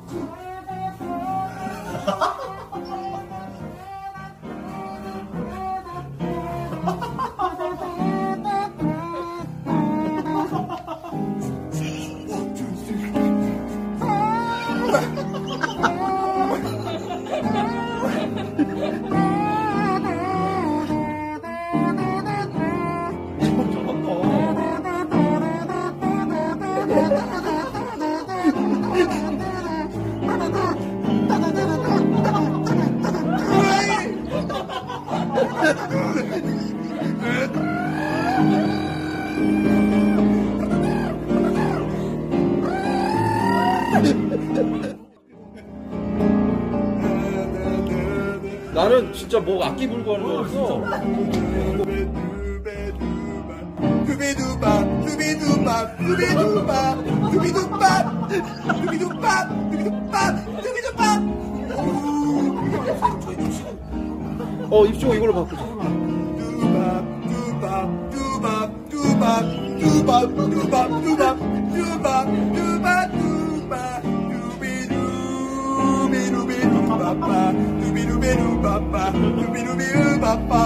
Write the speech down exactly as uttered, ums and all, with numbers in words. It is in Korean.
나는 진짜 뭐 악기 불고 하는 거였어. 두비두밥 두비두밥 두비두밥 두비두밥 두비두밥 두비두밥 두비두밥. 어 입쇼 이걸로 바꾸자. 두밥 두밥 두밥 두밥 두밥 두밥 두밥 두밥 두밥 두밥 두비두비두비두바빠 두비두비두바빠 두비두비두바빠